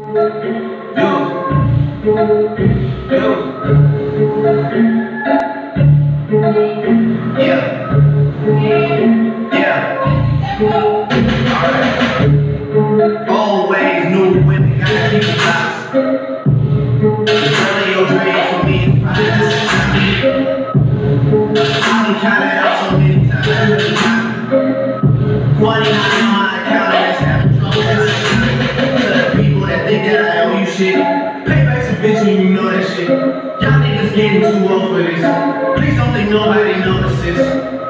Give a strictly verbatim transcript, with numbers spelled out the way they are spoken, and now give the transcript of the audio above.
Yeah. Yeah. Alright. Always knew women gotta keep it locked. Girl, your dreams for me is priceless. I done counted out so many times I couldn't count. Funny how you know how to count it, just having trouble. To the people that think that I owe you shit, pay back some bitch when you know that shit. Y'all niggas getting too old for this. Please don't think nobody notices.